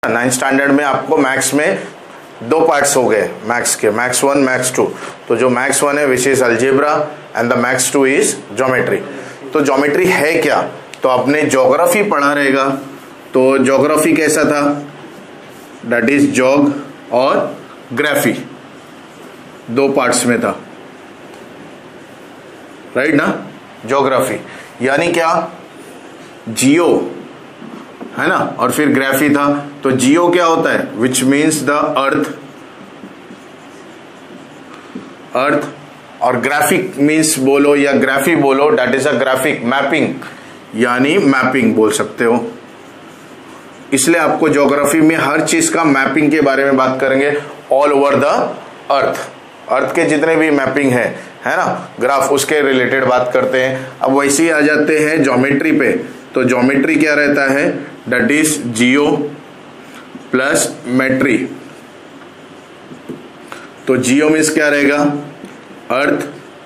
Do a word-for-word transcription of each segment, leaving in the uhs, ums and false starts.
Ninth standard में आपको maths में दो पार्ट्स हो गए मैथ्स के, मैथ्स वन मैथ्स टू। तो जो मैथ्स वन है which is algebra and the maths two is geometry. तो ज्योमेट्री है क्या, तो आपने ज्योग्राफी पढ़ा रहेगा। तो ज्योग्राफी कैसा था, दैट इज जोग और ग्राफी, दो पार्ट्स में था, राइट ना। ज्योग्राफी यानी क्या, जियो है ना, और फिर ग्राफी था। तो जियो क्या होता है, विच मीन्स द अर्थ, अर्थ, और ग्राफिक मीन्स बोलो या ग्राफी बोलो, that is a graphic mapping, यानी मैपिंग बोल सकते हो। इसलिए आपको ज्योग्राफी में हर चीज का मैपिंग के बारे में बात करेंगे, all over the earth, earth के जितने भी मैपिंग है है ना, ग्राफ, उसके रिलेटेड बात करते हैं। अब वैसे ही आ जाते हैं ज्योमेट्री पे। तो ज्योमेट्री क्या रहता है, that is geo plus metry. तो जियो मीन्स क्या रहेगा, अर्थ,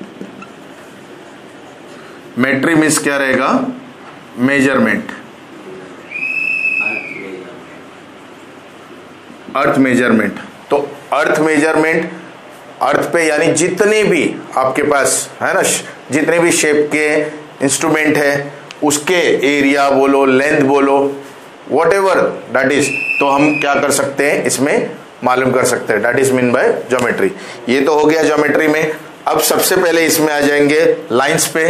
मेट्री मीन्स क्या रहेगा, मेजरमेंट, अर्थ मेजरमेंट। तो अर्थ मेजरमेंट, अर्थ पे यानी जितने भी आपके पास है ना, जितने भी शेप के इंस्ट्रूमेंट है उसके एरिया बोलो, लेंथ बोलो, वॉट एवर दैट इज, तो हम क्या कर सकते हैं, इसमें मालूम कर सकते हैं, that is mean by geometry. ये तो हो गया ज्योमेट्री में। अब सबसे पहले इसमें आ जाएंगे लाइंस पे।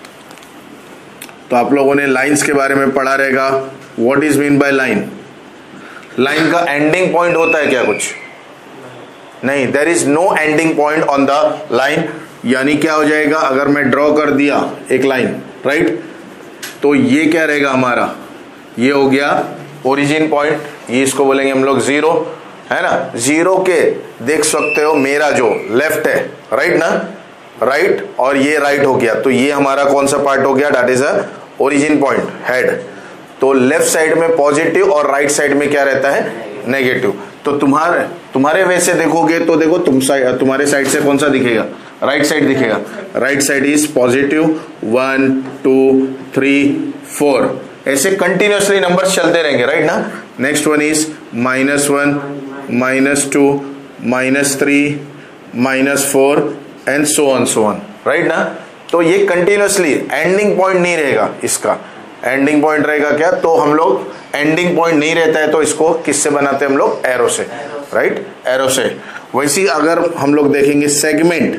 तो आप लोगों ने लाइंस के बारे में पढ़ा रहेगा, what is mean by line. Line का एंडिंग पॉइंट होता है क्या, कुछ नहीं, there is no ending point on the line. यानी क्या हो जाएगा, अगर मैं ड्रॉ कर दिया एक लाइन, राइट, तो ये क्या रहेगा हमारा, ये हो गया ओरिजिन पॉइंट, ये इसको बोलेंगे हम लोग जीरो, है ना। जीरो के देख सकते हो मेरा जो लेफ्ट है, राइट ना, राइट, और ये राइट हो गया, तो ये हमारा कौन सा पार्ट हो गया, that is a origin point, head. तो लेफ्ट साइड में पॉजिटिव और राइट साइड में क्या रहता है, नेगेटिव। तो तुम्हारे तुम्हारे वैसे देखोगे तो देखो तुम साइड, तुम्हारे साइड से कौन सा दिखेगा, राइट साइड दिखेगा। Right side is positive, one two three four, ऐसे कंटिन्यूअसली नंबर्स चलते रहेंगे, राइट ना। Next one is minus one, minus two, minus three, minus four and so on so on, right ना। तो ये कंटिन्यूअसली, एंडिंग पॉइंट नहीं रहेगा इसका। एंडिंग पॉइंट रहेगा क्या, तो हम लोग एंडिंग पॉइंट नहीं रहता है तो इसको किससे बनाते हैं हम लोग, एरो से, राइट, एरो से। वैसे ही अगर हम लोग देखेंगे सेगमेंट,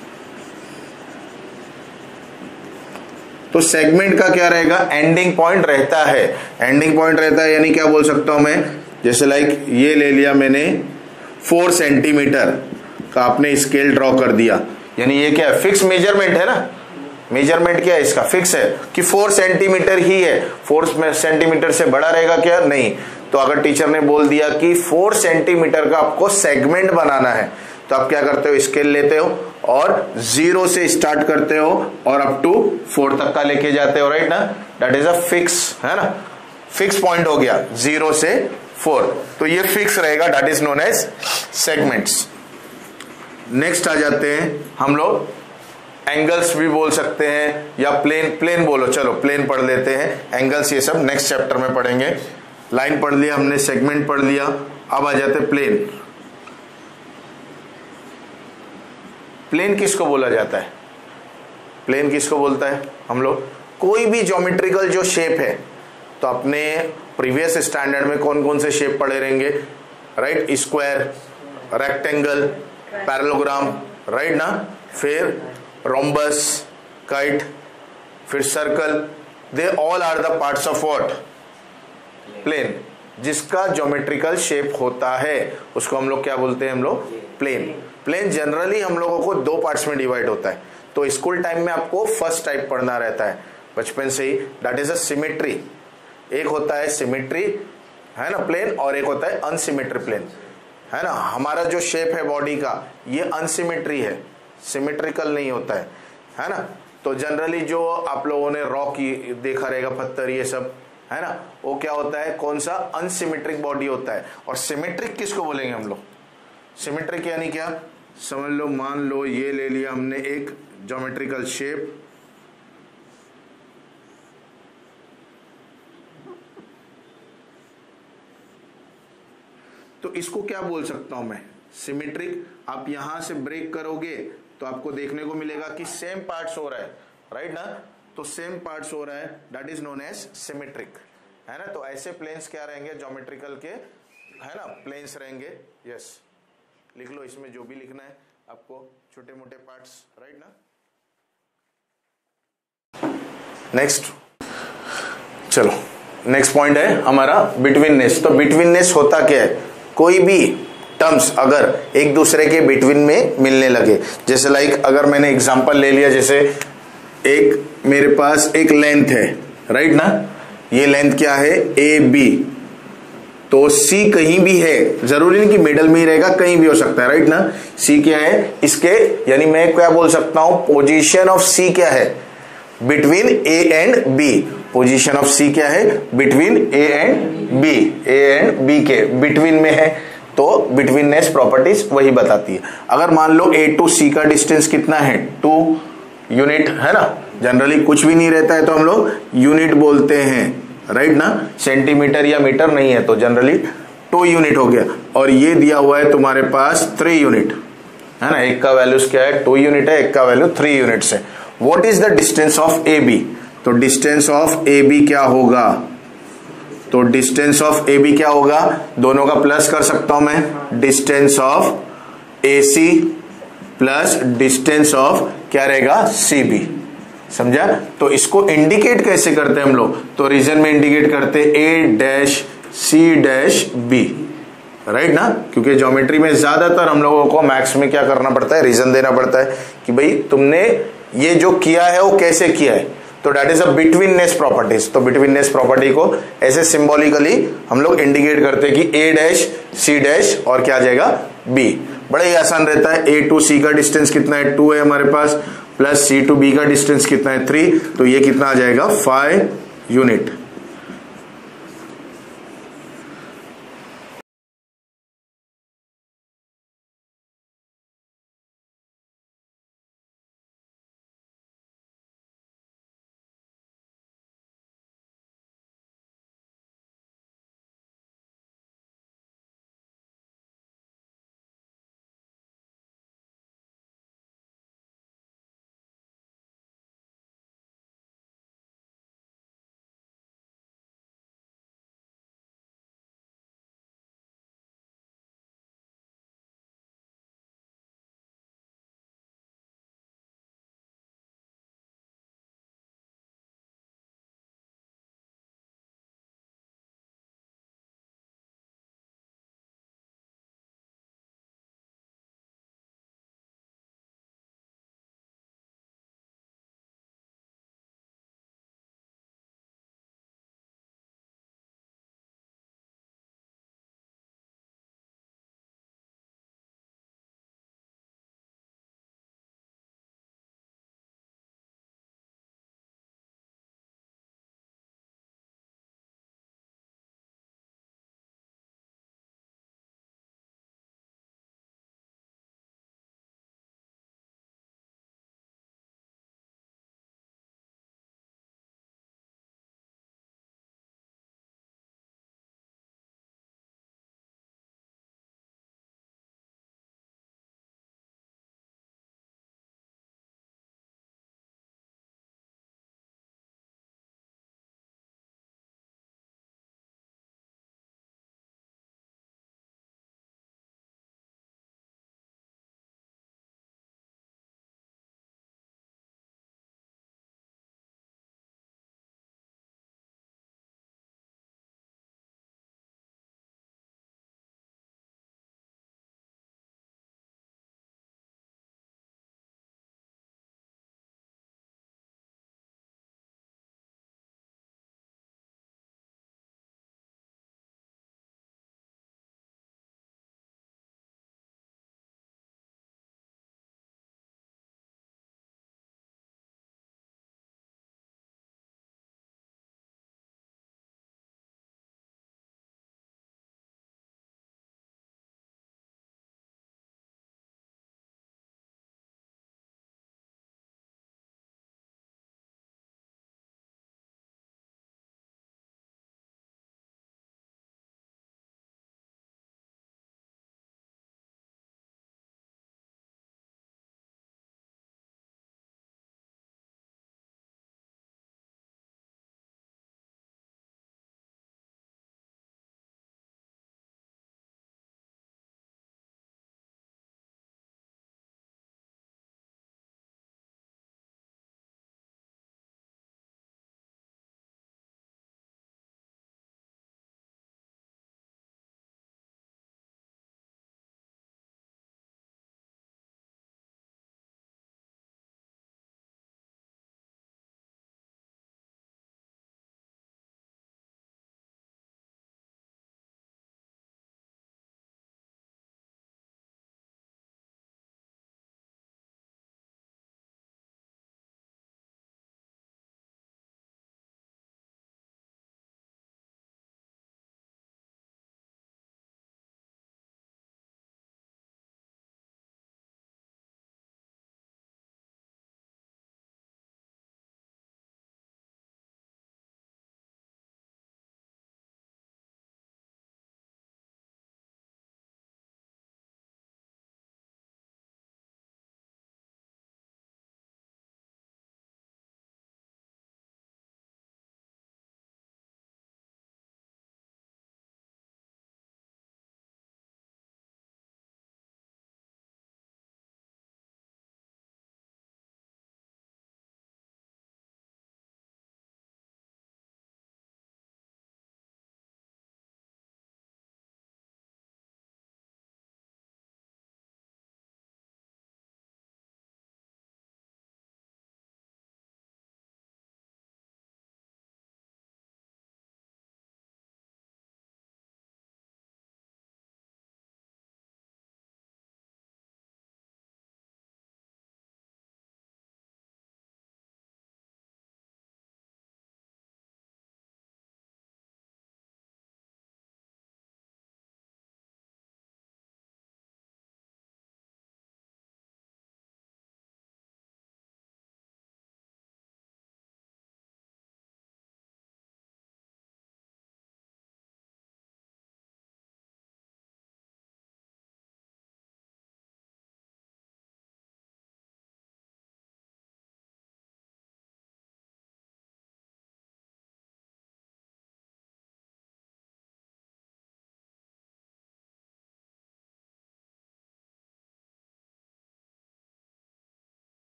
तो सेगमेंट का क्या रहेगा, एंडिंग पॉइंट रहता है। एंडिंग पॉइंट रहता है यानी क्या बोल सकता हूं मैं, जैसे लाइक ये ले लिया मैंने फोर सेंटीमीटर का, आपने स्केल ड्रॉ कर दिया, यानी ये क्या है, फिक्स मेजरमेंट है ना। मेजरमेंट क्या है इसका, फिक्स है कि फोर सेंटीमीटर ही है, फोर सेंटीमीटर से बड़ा रहेगा क्या, नहीं। तो अगर टीचर ने बोल दिया कि फोर सेंटीमीटर का आपको सेगमेंट बनाना है, तो आप क्या करते हो, स्केल लेते हो और जीरो से स्टार्ट करते हो और अप टू फोर तक का लेके जाते हो, राइट ना। दैट इज अ फिक्स, है ना, फिक्स पॉइंट हो गया जीरो से फोर, तो ये फिक्स रहेगा, that is known as segments. Next आ जाते हैं हम लोग, एंगल्स भी बोल सकते हैं या प्लेन, प्लेन बोलो, चलो प्लेन पढ़ लेते हैं, एंगल्स ये सब नेक्स्ट चैप्टर में पढ़ेंगे। लाइन पढ़ लिया हमने, सेगमेंट पढ़ लिया, अब आ जाते प्लेन। प्लेन किसको बोला जाता है, प्लेन किसको बोलता है हम लोग, कोई भी ज्योमेट्रिकल जो शेप है। तो अपने प्रीवियस स्टैंडर्ड में कौन कौन से शेप पढ़े रहेंगे, right, square, rectangle, parallelogram, right ना, फिर रोम्बस, काइट, फिर circle, they all are the parts of what, plane. जिसका ज्योमेट्रिकल शेप होता है उसको हम लोग क्या बोलते हैं, हम लोग प्लेन। प्लेन जनरली हम लोगों को दो पार्ट्स में डिवाइड होता है। तो स्कूल टाइम में आपको फर्स्ट टाइप पढ़ना रहता है बचपन से ही, दैट इज अ सिमेट्री। एक होता है सिमेट्री, है ना, प्लेन, और एक होता है अनसिमेट्री प्लेन, है ना। हमारा जो शेप है बॉडी का, ये अनसिमेट्री है, सिमेट्रिकल नहीं होता है, है ना। तो जनरली जो आप लोगों ने रॉक देखा रहेगा, पत्थर ये सब, है ना, वो क्या होता है, कौन सा, अनसिमेट्रिक बॉडी होता है। और सिमेट्रिक किसको बोलेंगे हम लोग, सिमेट्रिक यानी क्या, समझ लो, मान लो ये ले लिया हमने एक ज्योमेट्रिकल शेप, तो इसको क्या बोल सकता हूं मैं, सिमेट्रिक। आप यहां से ब्रेक करोगे तो आपको देखने को मिलेगा कि सेम पार्ट्स हो रहा है, राइट ना, तो सेम पार्ट्स हो रहा है, that is known as symmetric, है ना। तो ऐसे प्लेन्स क्या रहेंगे, ज्योमेट्रिकल के, है ना, प्लेन्स रहेंगे। यस, लिख लो इसमें जो भी लिखना है आपको, छोटे मोटे पार्ट्स, राइट ना। नेक्स्ट, चलो नेक्स्ट पॉइंट है हमारा बिटवीननेस। तो बिटवीननेस होता क्या है, कोई भी टर्म्स अगर एक दूसरे के बिटवीन में मिलने लगे, जैसे लाइक अगर मैंने एग्जांपल ले लिया, जैसे एक मेरे पास एक लेंथ है, राइट ना, ये लेंथ क्या है, ए बी, तो सी कहीं भी है, जरूरी नहीं कि मिडल में ही रहेगा, कहीं भी हो सकता है, राइट ना। सी क्या है इसके, यानी मैं क्या बोल सकता हूं, पोजीशन ऑफ सी क्या है, between A and B. Position of C क्या है, between A and B, A and B के बिटवीन में है, तो बिटवीननेस प्रॉपर्टीज वही बताती है। अगर मान लो ए टू सी का डिस्टेंस कितना है, टू यूनिट, है ना, जनरली कुछ भी नहीं रहता है तो हम लोग यूनिट बोलते हैं, राइट ना, सेंटीमीटर या मीटर नहीं है, तो जनरली टू यूनिट हो गया। और ये दिया हुआ है तुम्हारे पास थ्री यूनिट, है ना, एक का वैल्यू क्या है, टू यूनिट है, एक का वैल्यू थ्री यूनिट्स है। What is the distance of A B, तो डिस्टेंस ऑफ ए बी क्या होगा, तो डिस्टेंस ऑफ ए बी क्या होगा, दोनों का प्लस कर सकता हूं मैं, distance of A C plus distance of क्या रहेगा, सी बी, समझा। तो इसको इंडिकेट कैसे करते हैं हम लोग, तो रीजन में इंडिकेट करते A dash C dash B, right ना, क्योंकि ज्योमेट्री में ज्यादातर हम लोगों को मैथ्स में क्या करना पड़ता है, रीजन देना पड़ता है कि भाई तुमने ये जो किया है वो कैसे किया है, तो that is a betweenness properties. तो बिटवीननेस प्रॉपर्टी को ऐसे सिंबॉलिकली हम लोग इंडिकेट करते हैं कि ए डैश सी डैश और क्या आ जाएगा, बी। बड़ा ही आसान रहता है, ए टू सी का डिस्टेंस कितना है, टू है हमारे पास, प्लस सी टू बी का डिस्टेंस कितना है, थ्री, तो ये कितना आ जाएगा, five unit.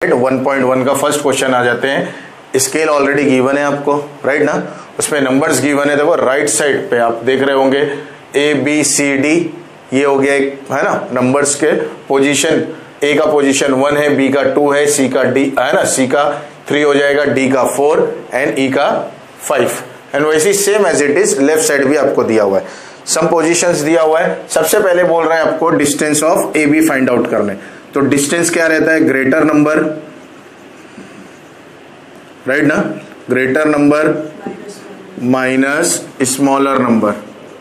One point one का फर्स्ट क्वेश्चन आ जाते हैं। स्केल ऑलरेडी गिवन है आपको, राइट ना, उसमें नंबर्स गिवन है। देखो राइट साइड पे आप देख रहे होंगे ए बी सी डी, ये हो गया एक, है ना, नंबर्स के पोजीशन। ए का पोजीशन वन है, बी का टू है, सी का डी है ना, सी का थ्री हो जाएगा, डी का फोर एंड ई का फाइव। एंड वैसे same as it is left side भी आपको दिया हुआ है, सम पोजीशंस दिया हुआ है। सबसे पहले बोल रहे हैं आपको distance of A B find out करने। तो डिस्टेंस क्या रहता है, ग्रेटर नंबर, राइट ना, greater number minus smaller number,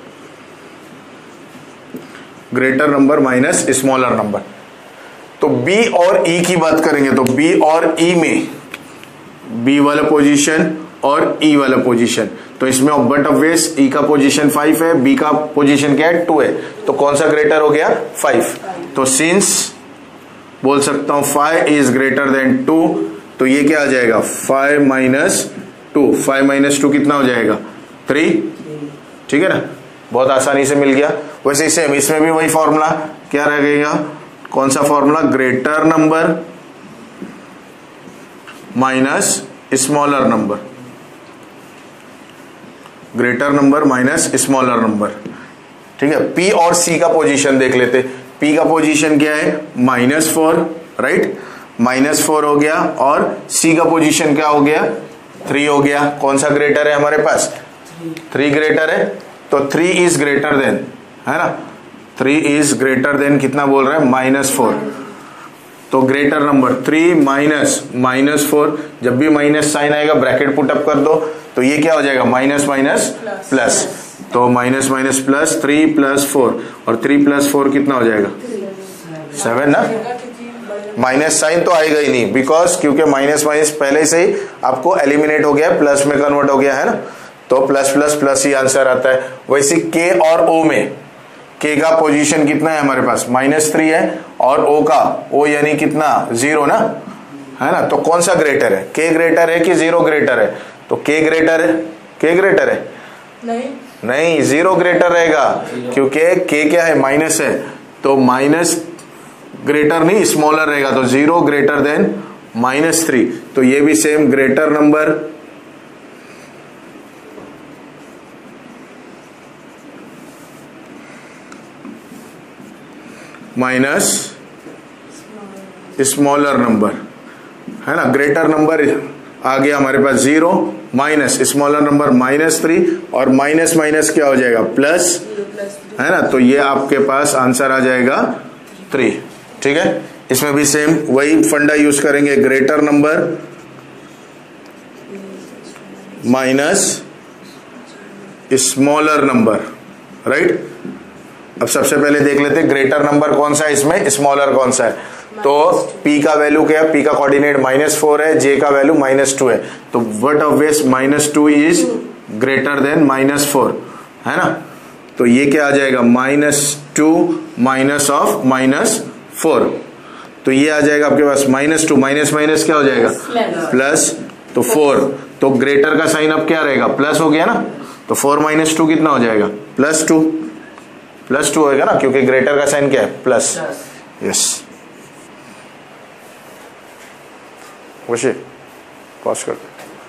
greater number minus smaller number. तो B और E की बात करेंगे तो B और E में B वाला पोजीशन और E वाला पोजीशन, तो इसमें बट ऑब्वियस E का पोजीशन फाइव है, B का पोजीशन क्या है, टू है, तो कौन सा ग्रेटर हो गया, फाइव। तो सिंस बोल सकता हूं five is greater than two, तो ये क्या आ जाएगा, five minus two, five minus two कितना हो जाएगा, थ्री, ठीक है ना, बहुत आसानी से मिल गया। वैसे सेम इसमें भी वही फॉर्मूला क्या रहेगा, कौन सा formula, greater number minus smaller number, greater number minus smaller number, ठीक है। पी और सी का पोजीशन देख लेते। पी का पोजीशन क्या है, minus four, right, minus four हो गया, और सी का पोजीशन क्या हो गया, थ्री हो गया। कौन सा ग्रेटर है हमारे पास, थ्री ग्रेटर है, तो थ्री इज ग्रेटर देन, है ना, थ्री इज ग्रेटर देन कितना बोल रहा है, माइनस फोर। तो greater number three minus minus four, जब भी माइनस साइन आएगा ब्रैकेट पुट अप कर दो, तो ये क्या हो जाएगा, माइनस माइनस प्लस, तो minus minus plus, three plus four, और थ्री प्लस फोर कितना हो जाएगा, सेवन ना। माइनस साइन तो आएगा ही नहीं, बिकॉज क्योंकि माइनस माइनस पहले से ही आपको एलिमिनेट हो गया है, प्लस में कन्वर्ट हो गया है ना, तो प्लस प्लस प्लस ही आंसर आता है। वैसे के और ओ में, के का पोजीशन कितना है हमारे पास, माइनस थ्री है, और ओ का, ओ यानी कितना, जीरो ना, है ना, तो कौन सा ग्रेटर है, के ग्रेटर है कि जीरो ग्रेटर है, तो के ग्रेटर है, के ग्रेटर है, नहीं नहीं, जीरो ग्रेटर रहेगा, क्योंकि के क्या है, माइनस है, तो माइनस ग्रेटर नहीं स्मॉलर रहेगा, तो zero greater than minus three. तो ये भी same greater number minus smaller number, है ना, ग्रेटर नंबर आ गया हमारे पास zero, minus smaller number minus three, और माइनस माइनस क्या हो जाएगा, प्लस, है ना, तो ये आपके पास आंसर आ जाएगा थ्री, ठीक है। इसमें भी सेम वही फंडा यूज करेंगे, greater number minus smaller number, right. अब सबसे पहले देख लेते हैं ग्रेटर नंबर कौन सा है इसमें, स्मॉलर कौन सा है। तो P का वैल्यू क्या है, P का कोऑर्डिनेट माइनस फोर है, J का वैल्यू माइनस टू है, तो what obvious minus two is greater than minus four, है ना, तो ये क्या आ जाएगा, minus two minus of minus four, तो ये आ जाएगा आपके पास माइनस टू, माइनस माइनस क्या हो जाएगा, प्लस, तो फोर, तो ग्रेटर का साइन अब क्या रहेगा, प्लस हो गया ना, तो फोर माइनस टू कितना हो जाएगा, प्लस टू, प्लस टू होगा ना, क्योंकि ग्रेटर का साइन क्या है, प्लस, यस। वैसे पॉज कर,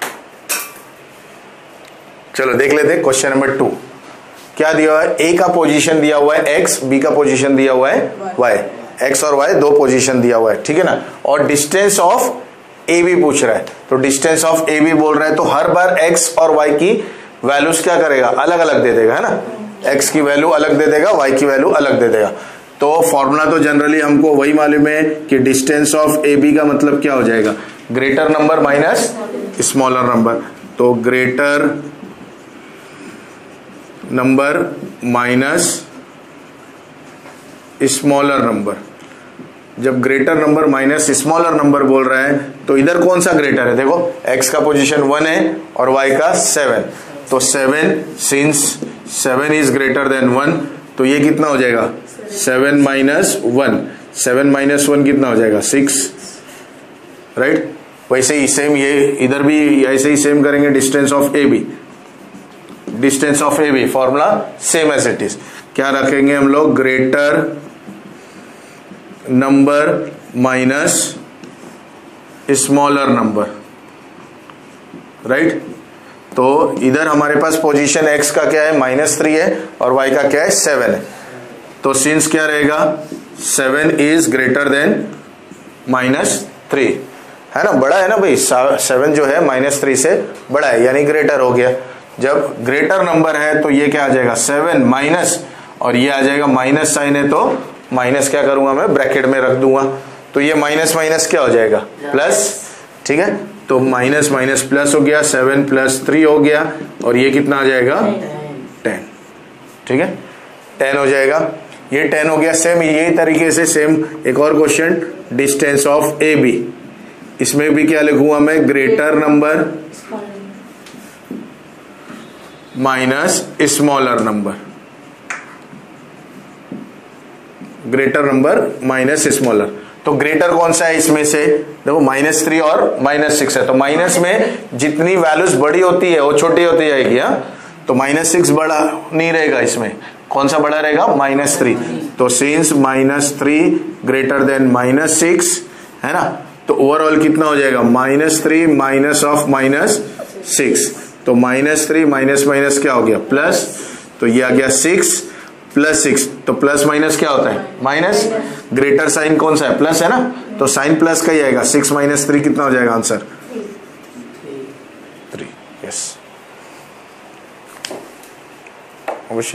चलो देख लेते हैं क्वेश्चन नंबर टू। क्या दिया हुआ है, ए का पोजीशन दिया हुआ है एक्स, बी का पोजीशन दिया हुआ है वाई, एक्स और वाई दो पोजीशन दिया हुआ है, ठीक है ना, और डिस्टेंस ऑफ ए बी पूछ रहा है। तो डिस्टेंस ऑफ ए बी बोल रहा है, तो हर बार एक्स और वाई की वैल्यूज क्या करेगा, अलग अलग दे देगा, है ना, एक्स की वैल्यू अलग दे देगा, वाई की वैल्यू अलग दे देगा। तो फॉर्मूला तो जनरली हमको वही मालूम है कि डिस्टेंस ऑफ ए बी का मतलब क्या हो जाएगा, greater number minus smaller number, तो greater number minus smaller number. जब greater number minus smaller number बोल रहा है, तो इधर कौन सा ग्रेटर है, देखो एक्स का पोजीशन वन है और वाई का सेवन, तो seven, since seven is greater than one, तो ये कितना हो जाएगा, seven minus one, seven minus one कितना हो जाएगा, सिक्स, राइट। वैसे ही सेम ये इधर भी ऐसे ही सेम करेंगे, distance of A B, distance of A B formula same as it is, क्या रखेंगे हम लोग, greater number minus smaller number, right. तो इधर हमारे पास पोजीशन x का क्या है, माइनस थ्री है, और y का क्या है, सेवन है। तो सिंस क्या रहेगा, seven is greater than minus three, है ना, बड़ा है ना भाई, सेवन जो है माइनस थ्री से बड़ा है, यानी ग्रेटर हो गया। जब ग्रेटर नंबर है तो ये क्या आ जाएगा, सेवन माइनस, और ये आ जाएगा माइनस साइन है तो माइनस क्या करूंगा मैं, ब्रैकेट में रख दूंगा, तो ये माइनस माइनस क्या हो जाएगा, प्लस, ठीक है। तो माइनस माइनस प्लस हो गया, सेवन प्लस थ्री हो गया, और ये कितना आ जाएगा, टेन, ठीक है, टेन हो जाएगा, ये टेन हो गया। सेम यही तरीके से सेम एक और question, distance of A B, इसमें भी क्या लिखूंगा मैं, greater number minus smaller number, greater number minus smaller. तो ग्रेटर कौन सा है इसमें से, देखो माइनस थ्री और माइनस सिक्स है, तो माइनस में जितनी वैल्यूज बड़ी होती है वो छोटी होती जाएगी, हाँ, तो माइनस सिक्स बड़ा नहीं रहेगा, इसमें कौन सा बड़ा रहेगा, माइनस थ्री। तो since minus three greater than minus six, है ना, तो ओवरऑल कितना हो जाएगा, minus three minus of minus six, तो माइनस थ्री माइनस माइनस क्या हो गया, प्लस, तो ये आ गया सिक्स प्लस सिक्स, तो प्लस माइनस क्या होता है, माइनस, ग्रेटर साइन कौन सा है, प्लस है ना, तो साइन प्लस का ही आएगा, सिक्स माइनस थ्री कितना हो जाएगा आंसर, थ्री, यस, अवश्य।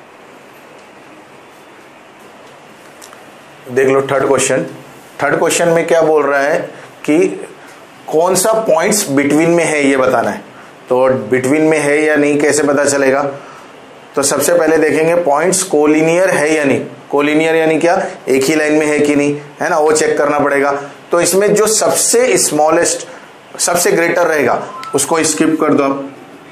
देख लो थर्ड क्वेश्चन, थर्ड क्वेश्चन में क्या बोल रहा है कि कौन सा पॉइंट्स बिटवीन में है ये बताना है। तो बिटवीन में है या नहीं कैसे पता चलेगा, तो सबसे पहले देखेंगे पॉइंट्स कोलिनियर है या नहीं, कोलिनियर यानी क्या, एक ही लाइन में है कि नहीं, है ना, वो चेक करना पड़ेगा। तो इसमें जो सबसे स्मॉलेस्ट, सबसे ग्रेटर रहेगा उसको स्किप कर दो आप,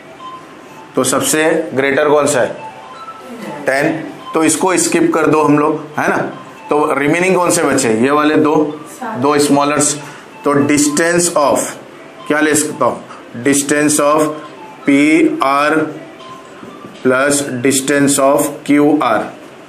तो सबसे ग्रेटर कौन सा है, टेन, तो इसको स्किप कर दो हम लोग, है ना। तो रिमेनिंग कौन से बचे, ये वाले दो, दो स्मॉलर्स। तो डिस्टेंस ऑफ क्या ले सकता हूं, distance of P R plus distance of Q R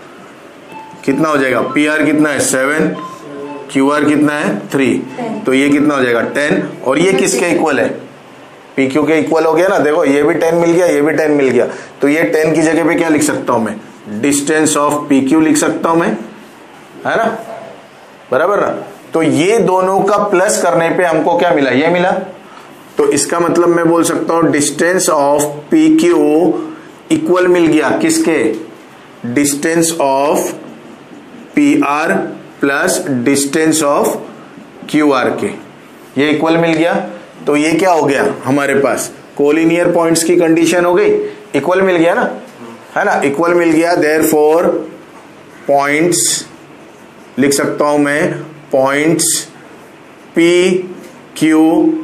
कितना हो जाएगा, पी आर कितना है, सेवन, क्यू आर कितना है, थ्री, तो ये कितना हो जाएगा, टेन, और ये किसके इक्वल है, पी क्यू के इक्वल हो गया ना। देखो ये भी टेन मिल गया, ये भी टेन मिल गया, तो ये टेन की जगह पे क्या लिख सकता हूं मैं, डिस्टेंस ऑफ पी क्यू लिख सकता हूं मैं, है ना, बराबर ना। तो ये दोनों का प्लस करने पे हमको क्या मिला, ये मिला, तो इसका मतलब मैं बोल सकता हूं distance of P Q equal मिल गया किसके, distance of P R plus distance of Q R के, ये इक्वल मिल गया। तो ये क्या हो गया हमारे पास, कोलिनियर पॉइंट्स की कंडीशन हो गई, इक्वल मिल गया ना, है ना, इक्वल मिल गया। देयरफॉर पॉइंट्स लिख सकता हूं मैं, पॉइंट्स पी क्यू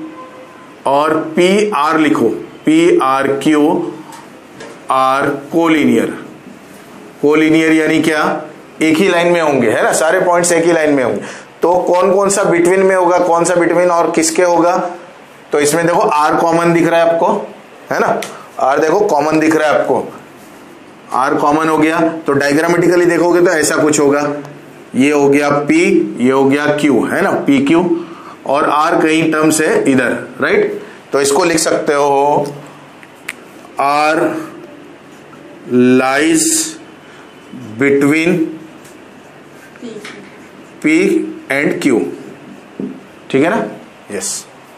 और पी आर लिखो, P R Q R collinear, collinear यानी क्या, एक ही लाइन में होंगे, है ना, सारे पॉइंट्स एक ही लाइन में होंगे। तो कौन कौन सा बिटवीन में होगा, कौन सा बिटवीन और किसके होगा, तो इसमें देखो आर कॉमन दिख रहा है आपको, है ना, आर देखो कॉमन दिख रहा है आपको, आर कॉमन हो गया, तो डायग्रामेटिकली देखोगे तो ऐसा कुछ होगा, ये हो गया P, ये हो गया Q, है ना, पी क्यू, और R कहीं टर्म से इधर, राइट। तो इसको लिख सकते हो R lies between P and Q, ठीक है ना, यस।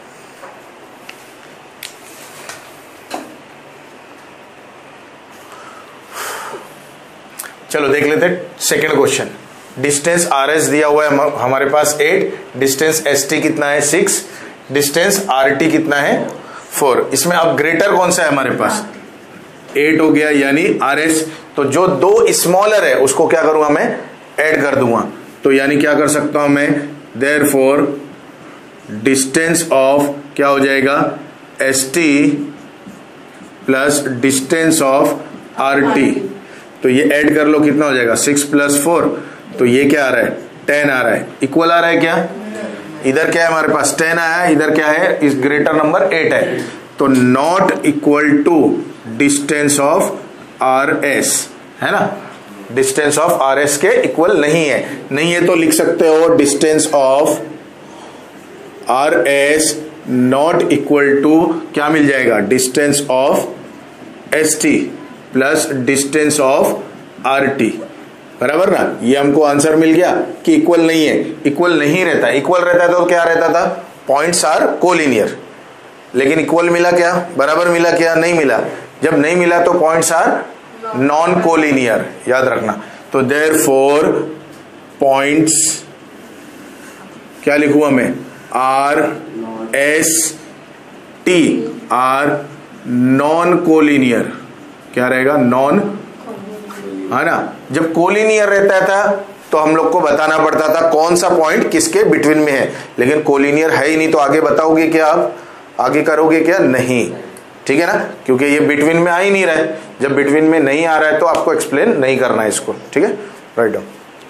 चलो देख लेते second question. Distance R S दिया हुआ है हमारे पास एट, डिस्टेंस एस टी कितना है सिक्स, डिस्टेंस आर टी कितना है फोर। इसमें अब ग्रेटर कौन सा है हमारे पास, एट हो गया, यानी आर एस। तो जो दो स्मॉलर है उसको क्या करूंगा मैं, ऐड कर दूंगा। तो यानी क्या कर सकता हूं मैं, देयरफॉर डिस्टेंस ऑफ क्या हो जाएगा, S T plus distance of R T, तो ये ऐड कर लो, कितना हो जाएगा, सिक्स प्लस फोर, तो ये क्या आ रहा है, टेन आ रहा है, इक्वल आ रहा है क्या, इधर क्या है हमारे पास टेन आया है, इधर क्या है, इस ग्रेटर नंबर एट है, तो not equal to distance of R S, है ना, डिस्टेंस ऑफ आर एस के इक्वल नहीं है। नहीं है तो लिख सकते हो distance of R S not equal to क्या मिल जाएगा, distance of S T plus distance of R T, बराबर ना। ये हमको आंसर मिल गया कि इक्वल नहीं है, इक्वल नहीं रहता, इक्वल रहता तो क्या रहता था, पॉइंट्स आर कोलिनियर, लेकिन इक्वल मिला क्या, बराबर मिला क्या, नहीं मिला। जब नहीं मिला तो पॉइंट्स आर नॉन कोलिनियर, याद रखना। तो देयरफॉर पॉइंट्स क्या लिखूंगा मैं, R S T are non collinear, क्या रहेगा, नॉन, है ना। जब कोलिनियर रहता था तो हम लोग को बताना पड़ता था कौन सा पॉइंट किसके बिटवीन में है, लेकिन कोलिनियर है ही नहीं तो आगे बताओगे क्या, आप आगे करोगे क्या, नहीं, ठीक है ना, क्योंकि ये बिटवीन में आ ही नहीं रहा है। जब बिटवीन में नहीं आ रहा है तो आपको एक्सप्लेन नहीं करना है इसको, ठीक है, राइट डाउन।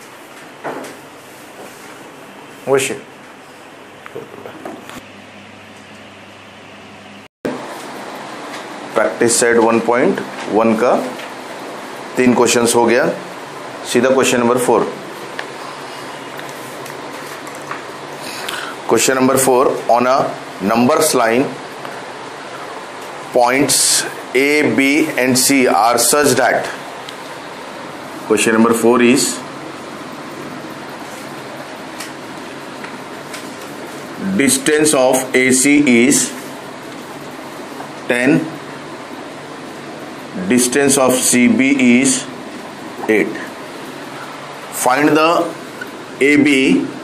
वैसे practice set one point one का तीन क्वेश्चंस हो गया, सीधा question number four. Question number four, on a numbers line points A, B and C are such that, question number four is distance of A C is ten, distance of C B is eight. Find the A B,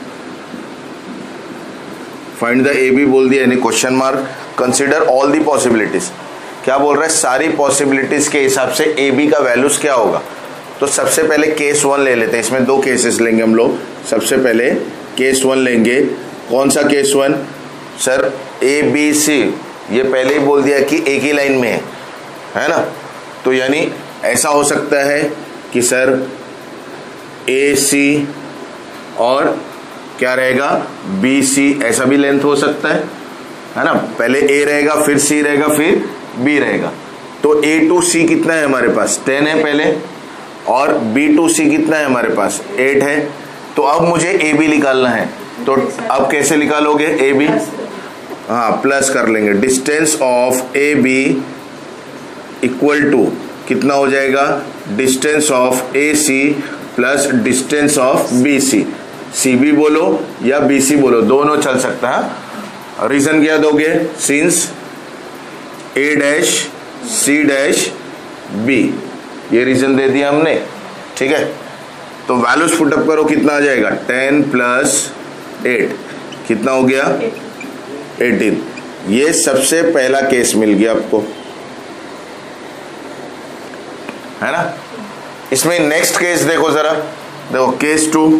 find the A B बोल दिया यानी question mark, consider all the possibilities, क्या बोल रहा है, सारी possibilities के हिसाब से ए बी का वैल्यूज क्या होगा। तो सबसे पहले केस वन ले लेते हैं, इसमें दो केसेस लेंगे हम लोग। सबसे पहले केस वन लेंगे, कौन सा case one, sir A B C, ये पहले ही बोल दिया कि एक ही लाइन में है, है ना। तो यानी ऐसा हो सकता है कि सर ए सी और क्या रहेगा, बी सी, ऐसा भी लेंथ हो सकता है, है ना। पहले ए रहेगा, फिर सी रहेगा, फिर बी रहेगा। तो ए टू सी कितना है हमारे पास, टेन है पहले, और बी टू सी कितना है हमारे पास, एट है। तो अब मुझे ए बी निकालना है, तो अब कैसे निकालोगे ए बी, हाँ प्लस कर लेंगे, distance of A B equal to कितना हो जाएगा, distance of A C plus distance of B C. C B बोलो या बी सी बोलो, दोनों चल सकता है। रीजन क्या दोगे, since A dash C dash B, ये रीजन दे दिया हमने, ठीक है। तो वैल्यूज पुटअप करो, कितना आ जाएगा, टेन प्लस एट कितना हो गया, एटीन। ये सबसे पहला केस मिल गया आपको, है ना। इसमें नेक्स्ट केस देखो जरा, देखो case two,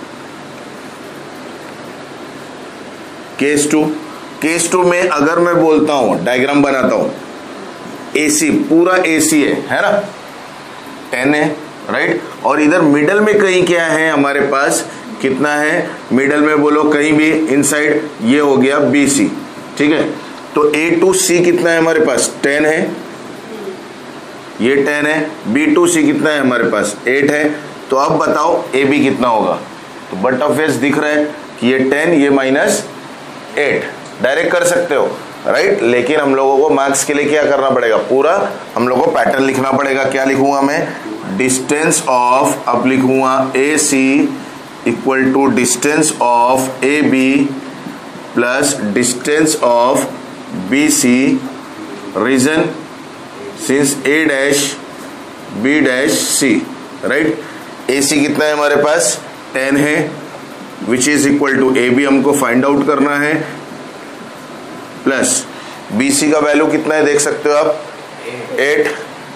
case two case two में अगर मैं बोलता हूं, डायग्राम बनाता हूं, एसी पूरा एसी है, है ना, टेन है, राइट। और इधर मिडल में कहीं क्या है हमारे पास, कितना है मिडल में बोलो, कहीं भी इनसाइड, ये हो गया बी सी, ठीक है। तो ए टू सी कितना है हमारे पास, टेन है, ये टेन है, बी टू सी कितना है हमारे पास, एट है। तो अब बताओ ए बी कितना होगा, तो बट ऑफ फेस दिख रहा है कि ये टेन, ये माइनस एट, डायरेक्ट कर सकते हो, राइट। लेकिन हम लोगों को मार्क्स के लिए क्या करना पड़ेगा, पूरा हम लोगों को पैटर्न लिखना पड़ेगा। क्या लिखूंगा मैं, डिस्टेंस ऑफ, अब लिखूंगा A C equal to distance of A B plus distance of B C. Reason, since A dash B dash C, right. A C कितना है हमारे पास, टेन है, which is equal to A B हमको find out करना है, plus B C का value कितना है देख सकते हो आप, एट।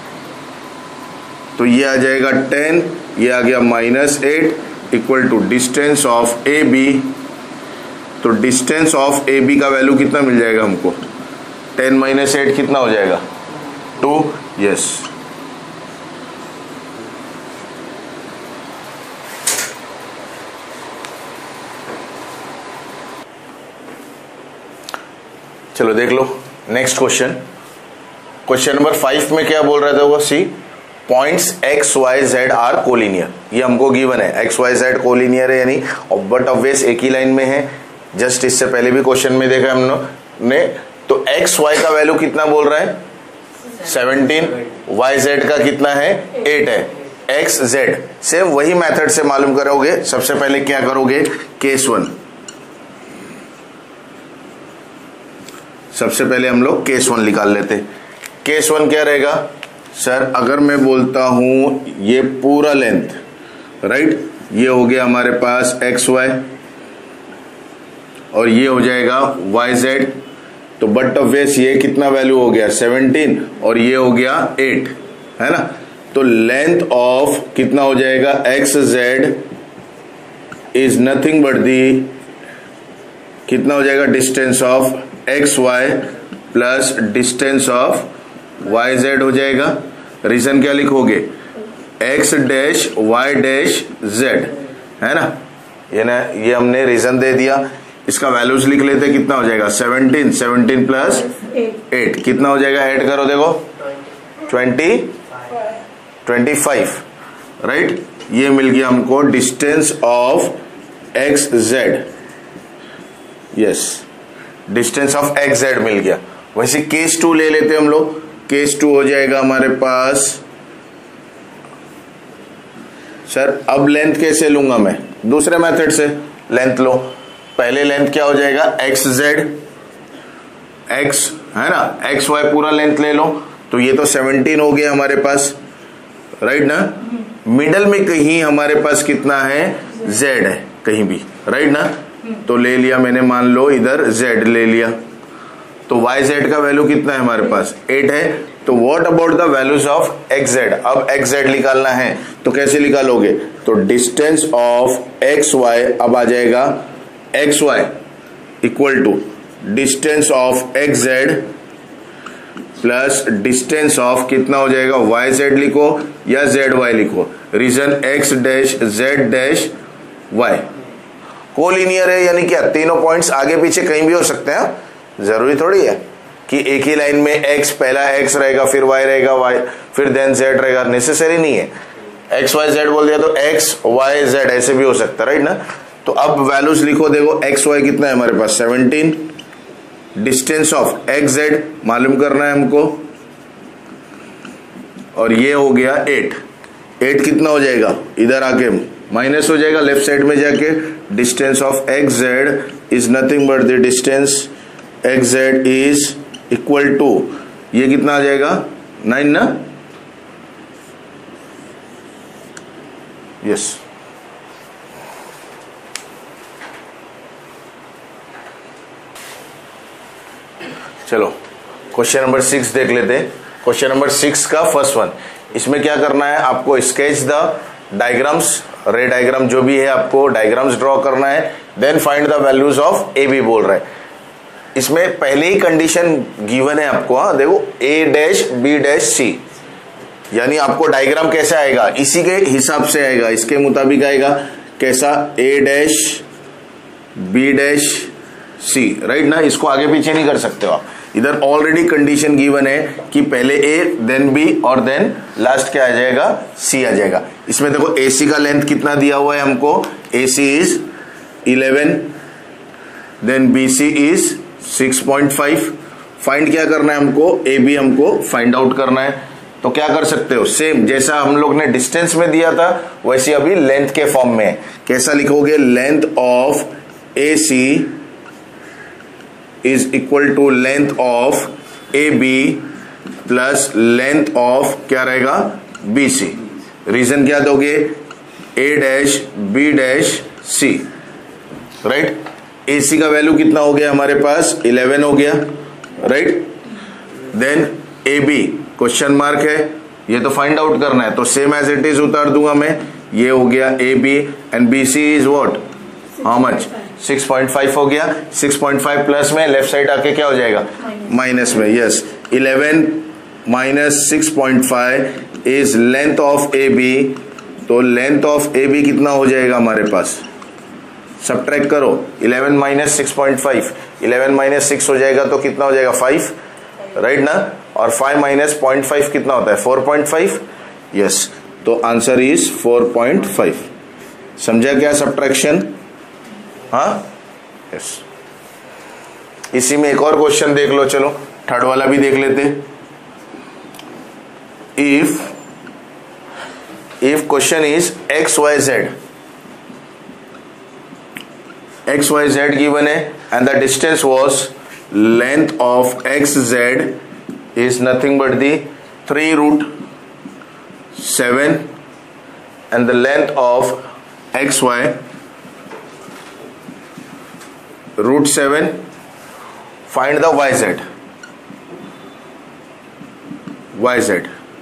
तो ये आ जाएगा टेन, ये आ गया minus eight equal to distance of A B. तो डिस्टेंस ऑफ ए बी का वैल्यू कितना मिल जाएगा हमको, टेन माइनस एट कितना हो जाएगा, टू, यस। चलो देख लो next question. Question number five में क्या बोल रहा था वो, see points X Y Z are collinear, ये हमको गिवन है, एक्स वाई जेड कोलिनियर है यानी बट ऑब्वियस एक ही लाइन में है, जस्ट इससे पहले भी क्वेश्चन में देखा हम लोग ने। तो एक्स वाई का वैल्यू कितना बोल रहा है, सेवनटीन, वाई जेड का कितना है, एट है, एक्स जेड। सेम वही मेथड से मालूम करोगे। सबसे पहले क्या करोगे, केस वन, सबसे पहले हम लोग केस वन निकाल लेते। केस वन क्या रहेगा सर, अगर मैं बोलता हूं ये पूरा लेंथ, राइट, ये हो गया हमारे पास एक्स वाई और ये हो जाएगा वाई जेड। तो बट ऑफ बेस ये कितना वैल्यू हो गया, सेवनटीन, और ये हो गया एट, है ना। तो लेंथ ऑफ कितना हो जाएगा, X Z is nothing but the, कितना हो जाएगा, distance of X Y plus distance of Y Z हो जाएगा। रीजन क्या लिखोगे, X dash Y dash Z, है ना। ये ना ये हमने रीजन दे दिया। इसका वैल्यूज लिख लेते, कितना हो जाएगा, सेवनटीन, सेवनटीन प्लस एट कितना हो जाएगा, ऐड करो देखो, ट्वेंटी, ट्वेंटी फाइव, राइट। ये मिल गया हमको distance of X Z, yes, distance of X Z मिल गया। वैसे केस टू ले लेते हम लोग। केस टू हो जाएगा हमारे पास, सर अब लेंथ कैसे लूंगा मैं, दूसरे मेथड से लेंथ लो। पहले लेंथ क्या हो जाएगा, एक्स जेड, एक्स है ना, एक्स वाई पूरा लेंथ ले लो। तो ये तो सेवनटीन हो गया हमारे पास, राइट ना। मिडल में कहीं हमारे पास कितना है, जेड है कहीं भी, राइट ना। तो ले लिया मैंने, मान लो इधर जेड ले लिया। तो वाई जेड का वैल्यू कितना है हमारे पास, एट है। तो what about the values of X Z, अब एक्स जेड निकालना है तो कैसे निकालोगे, तो डिस्टेंस ऑफ एक्स वाई अब आ जाएगा, X Y equal to distance of X Z plus distance of कितना हो जाएगा, वाई जेड लिखो या जेड वाई लिखो। Reason X dash Z dash Y collinear है, यानी क्या तीनों पॉइंट्स आगे पीछे कहीं भी हो सकते हैं। जरूरी थोड़ी है कि एक ही लाइन में x, पहला x रहेगा, फिर y रहेगा, y फिर देन z रहेगा, नेसेसरी नहीं है। x y z बोल दिया तो x y z ऐसे भी हो सकता है, राइट ना। तो अब वैल्यूज लिखो, देखो x y कितना है हमारे पास, seventeen, distance of x z मालूम करना है हमको, और ये हो गया एट। एट कितना हो जाएगा, इधर आके माइनस हो जाएगा लेफ्ट साइड में जाके। Distance of X Z is nothing but the distance X Z is equal to, ये कितना आ जाएगा, नाइन ना, यस। चलो क्वेश्चन नंबर सिक्स देख लेते हैं। क्वेश्चन नंबर सिक्स का फर्स्ट वन, इसमें क्या करना है आपको, sketch the diagrams, ray diagram जो भी है आपको डायग्राम्स ड्रॉ करना है। Then find the values of A B बोल रहा है। इसमें पहले ही कंडीशन गिवन है आपको, हाँ देखो, A dash B dash C, यानी आपको डायग्राम कैसे आएगा, इसी के हिसाब से आएगा, इसके मुताबिक आएगा। कैसा, A dash B dash C, right ना। इसको आगे पीछे नहीं कर सकते हो आप। इधर ऑलरेडी कंडीशन गिवन है कि पहले ए देन बी और देन लास्ट क्या आ जाएगा, सी आ जाएगा। इसमें देखो ए सी का लेंथ कितना दिया हुआ है हमको, A C is eleven, then B C is six point five. Find क्या करना है हमको, ए बी हमको फाइंड आउट करना है। तो क्या कर सकते हो, सेम जैसा हम लोग ने डिस्टेंस में दिया था वैसे अभी लेंथ के फॉर्म में है। कैसा लिखोगे, length of A C is equal to length of A B plus length of क्या रहेगा, बी सी। रीजन क्या दोगे, A dash B dash C, right. A C का वैल्यू कितना हो गया हमारे पास, इलेवन हो गया, right. Then A B question mark है, ये तो फाइंड आउट करना है, तो सेम एज इट इज उतार दूंगा मैं। ये हो गया A B and B C is what, how much, six point five हो गया। सिक्स पॉइंट फाइव प्लस में लेफ्ट साइड आके क्या हो जाएगा, माइनस में, yes. Eleven minus six point five is length of A B. तो लेंथ ऑफ ए बी कितना हो जाएगा हमारे पास, सब्ट्रैक्ट करो, eleven minus six point five, eleven minus six हो जाएगा तो कितना हो जाएगा, फाइव, राइट ना। और फाइव माइनस पॉइंट फाइव कितना होता है, फोर पॉइंट फाइव, यस। तो answer is four point five. समझा क्या सब्ट्रैक्शन, हाँ यस। इसी में एक और क्वेश्चन देख लो, चलो थर्ड वाला भी देख लेते। If if question is X Y Z, X Y Z given है and the distance was length of X Z is nothing but the three root seven and the length of xy root seven. Find the yz, yz.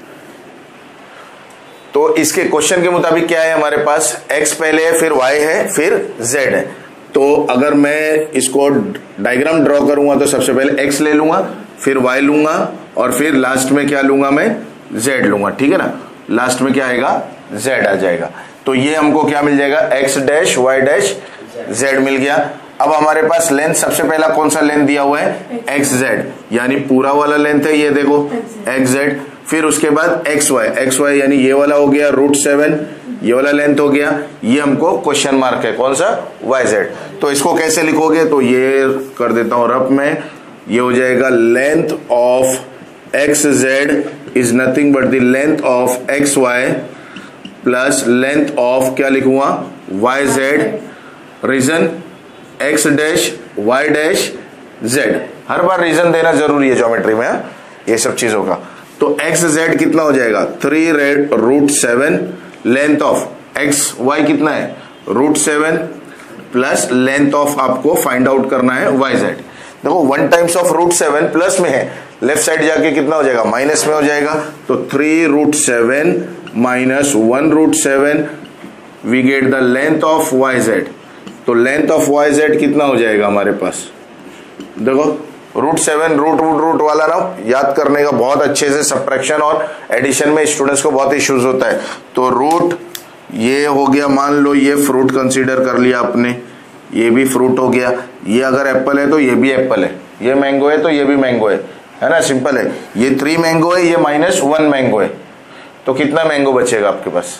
तो इसके question के मुताबिक क्या है हमारे पास, x पहले है, फिर y है, फिर z है। तो अगर मैं इसको डायग्राम ड्रॉ करूंगा तो सबसे पहले x ले लूंगा, फिर y लूंगा और फिर लास्ट में क्या लूंगा मैं, z लूंगा, ठीक है ना। लास्ट में क्या आएगा, z आ जाएगा। तो ये हमको क्या मिल जाएगा, x dash y dash z मिल गया। अब हमारे पास लेंथ सबसे पहला कौन सा लेंथ दिया हुआ है, xz, यानी पूरा वाला लेंथ है ये देखो xz। फिर उसके बाद xy, xy यानी ये वाला हो गया रूट सेवन, ये वाला लेंथ हो गया। ये हमको क्वेश्चन मार्क है कौन सा, yz। तो इसको कैसे लिखोगे, तो ये कर देता हूं रफ में, ये हो जाएगा length of X Z is nothing but the length of X Y plus length of क्या लिखूंगा, Y Z. Reason X dash Y dash Z, हर बार रीजन देना जरूरी है ज्योमेट्री में है? ये सब चीजों का। तो एक्स जेड कितना हो जाएगा, three red root seven, length of X Y कितना है, root seven plus length of आपको फाइंड आउट करना है वाई जेड। देखो one times of root seven plus में है, लेफ्ट साइड जाके कितना हो जाएगा, माइनस में हो जाएगा। तो three root seven minus one root seven, we get the length of Y Z. तो लेंथ ऑफ वाई जेड कितना हो जाएगा हमारे पास, देखो root seven root root root वाला ना याद करने का बहुत अच्छे से, सब्ट्रैक्शन और एडिशन में स्टूडेंट्स को बहुत इश्यूज होता है। तो रूट ये हो गया, मान लो ये फ्रूट कंसीडर कर लिया आपने, ये भी फ्रूट हो गया। ये अगर एप्पल है तो ये भी एप्पल है, ये मैंगो है तो ये भी मैंगो है, है ना, सिंपल है। ये थ्री मैंगो है, ये माइनस वन मैंगो है, तो कितना मैंगो बचेगा आपके पास,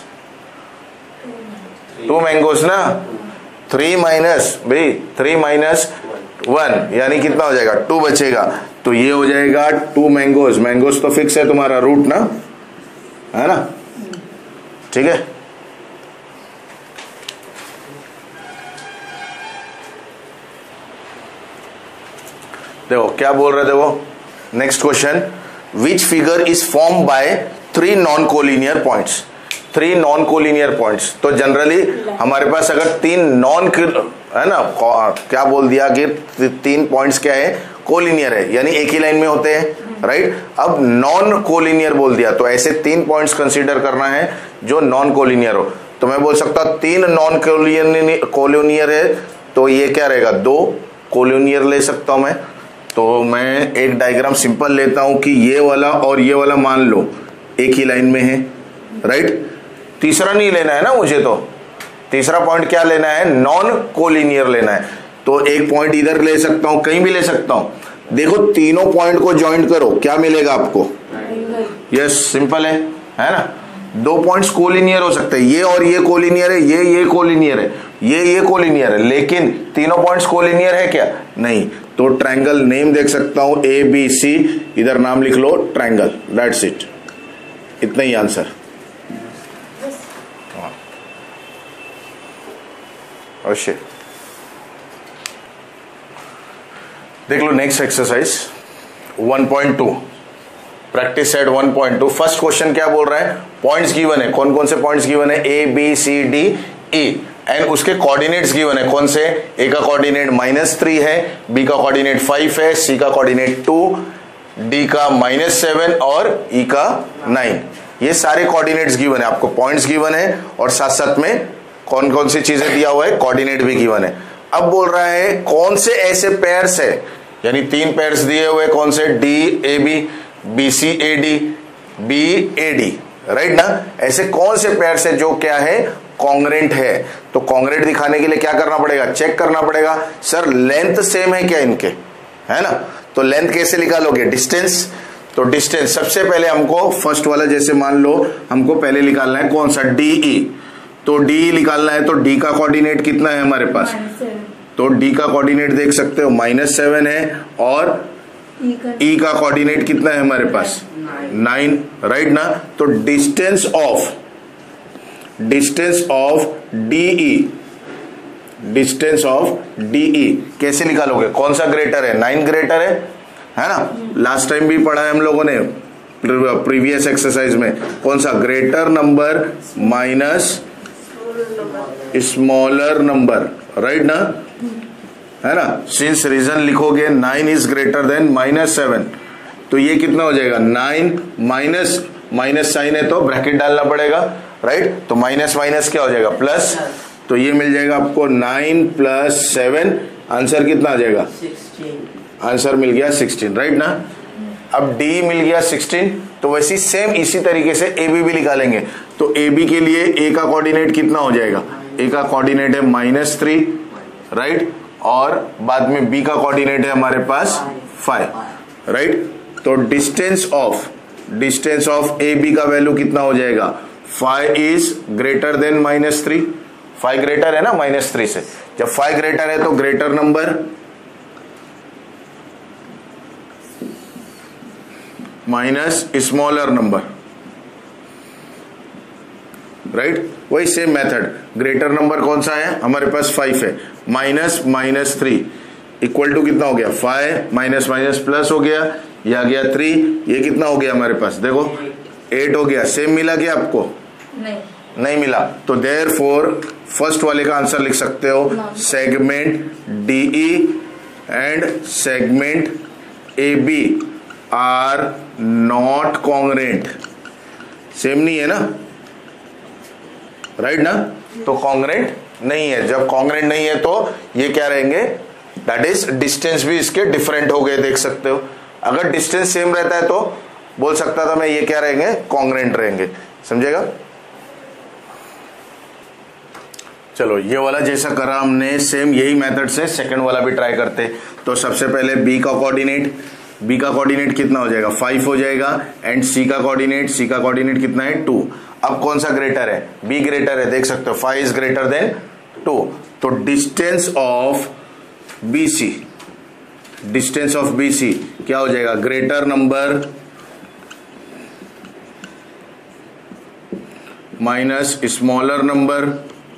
टू मैंगोस ना। थ्री माइनस भाई थ्री माइनस वन यानी कितना हो जाएगा, टू बचेगा। तो ये हो जाएगा टू मैंगोज, मैंगोज तो फिक्स है तुम्हारा रूट ना, है ना, ठीक है। देखो क्या बोल रहे थे वो, next question, which figure is form by three non collinear points, three non collinear points. तो जनरली हमारे पास अगर तीन नॉन है ना, क्या बोल दिया कि तीन पॉइंट्स क्या है, कोलिनियर है, यानी एक ही लाइन में होते हैं, राइट। अब नॉन कोलिनियर बोल दिया तो ऐसे तीन पॉइंट्स कंसीडर करना है जो नॉन कोलिनियर हो। तो मैं बोल सकता हूं तीन नॉन कोलिनियर है, तो ये क्या रहेगा, दो कोलिनियर ले सकता हूं मैं। तो मैं एक डायग्राम सिंपल लेता हूं कि ये वाला और ये वाला मान लो एक ही लाइन में है, राइट। तीसरा नहीं लेना है ना मुझे, तो तीसरा पॉइंट क्या लेना है, नॉन कोलिनियर लेना है। तो एक पॉइंट इधर ले सकता हूं, कहीं भी ले सकता हूं। देखो तीनों पॉइंट को ज्वाइंट करो, क्या मिलेगा आपको, यस सिंपल है, है ना। दो पॉइंट्स कोलिनियर हो सकते हैं, ये और ये कोलिनियर है, ये ये कोलिनियर है, ये ये कोलिनियर है, लेकिन तीनों पॉइंट्स कोलिनियर है क्या, नहीं। तो ट्रायंगल नेम देख सकता हूं, ए बी सी, इधर नाम लिख लो ट्रायंगल, दैट्स इट, इतना ही आंसर। अवश्य देख लो next exercise one point two, practice set one point two. First question क्या बोल रहा है, पॉइंट्स गिवन है, कौन कौन से पॉइंट्स गिवन है, A B C D E, and उसके कोऑर्डिनेट्स गिवन है, कौन से, ए का कोऑर्डिनेट माइनस थ्री है, बी का कोऑर्डिनेट फाइव है, सी का कोऑर्डिनेट टू, डी का माइनस सेवन और ई का नाइन। ये सारे कोऑर्डिनेट्स गिवन है, आपको पॉइंट्स गिवन है और साथ साथ में कौन कौन सी चीजें दिया हुआ है, कोऑर्डिनेट भी गिवन है। अब बोल रहा है कौन से ऐसे पेयर्स है, यानी तीन पेयर्स दिए हुए, कौन से, D A B, B C A D, B A D, right ना। ऐसे कौन से पेयर्स है जो क्या है, कॉन्ग्रेंट है। तो कॉन्ग्रेंट दिखाने के लिए क्या करना पड़ेगा, चेक करना पड़ेगा, सर लेंथ सेम है क्या इनके, है ना। तो लेंथ कैसे निकालोगे, डिस्टेंस। तो डिस्टेंस सबसे पहले हमको फर्स्ट वाला, जैसे मान लो हमको पहले निकालना है कौन सा, डी ई। तो डी निकालना है, तो डी का कोऑर्डिनेट कितना है हमारे पास, तो डी का कोऑर्डिनेट देख सकते हो माइनस सेवन है और ई का कोऑर्डिनेट कितना है हमारे पास नाइन, राइट ना। तो distance of distance of D E distance of D E कैसे निकालोगे, कौन सा ग्रेटर है, नाइन ग्रेटर है है ना। लास्ट टाइम भी पढ़ा है हम लोगों ने प्रीवियस एक्सरसाइज में, कौन सा greater number minus smaller number, right ना, है ना। सिंस रीजन लिखोगे nine is greater than minus seven, तो ये कितना हो जाएगा नाइन माइनस माइनस साइन है तो ब्रैकेट डालना पड़ेगा, राइट। तो माइनस माइनस क्या हो जाएगा प्लस, तो ये मिल जाएगा आपको नाइन प्लस सेवन, आंसर कितना आ जाएगा आंसर मिल गया सिक्सटीन, राइट ना। अब डी मिल गया सिक्सटीन, तो वैसे सेम इसी तरीके से ए बी भी निकालेंगे। तो ए बी के लिए ए का कोऑर्डिनेट कितना हो जाएगा, ए का कोऑर्डिनेट है माइनस थ्री, राइट, और बाद में बी का कोऑर्डिनेट है हमारे पास फाइव, राइट। तो distance of distance of A B का वैल्यू कितना हो जाएगा, five is greater than minus three, five greater है ना माइनस थ्री से, जब फाइव ग्रेटर है तो greater number minus smaller number, right. वही सेम मेथड, ग्रेटर नंबर कौन सा है हमारे पास फाइव है, minus minus three equal to कितना हो गया फाइव, माइनस माइनस प्लस हो गया, ये आ गया थ्री, ये कितना हो गया हमारे पास देखो एट हो गया। सेम मिला क्या आपको, नहीं नहीं मिला, तो देयर फोर फर्स्ट वाले का आंसर लिख सकते हो segment D E and segment A B are not congruent, same नहीं है ना, राइट ना। तो कॉन्ग्रेंट नहीं है, जब कॉन्ग्रेंट नहीं है तो ये क्या रहेंगे, दैट इज डिस्टेंस भी इसके डिफरेंट हो गए, देख सकते हो। अगर डिस्टेंस सेम रहता है तो बोल सकता था मैं ये क्या रहेंगे कॉन्ग्रेंट रहेंगे, समझेगा। चलो ये वाला जैसा करा हमने सेम यही मेथड से सेकंड वाला भी ट्राई करते। तो सबसे पहले बी का कोऑर्डिनेट, बी का कोऑर्डिनेट कितना हो जाएगा फाइव हो जाएगा, एंड सी का कोऑर्डिनेट, सी का कोऑर्डिनेट कितना है टू। अब कौन सा ग्रेटर है, बी ग्रेटर है, देख सकते हो five is greater than two. तो distance of B C, distance of B C क्या हो जाएगा, greater number minus smaller number.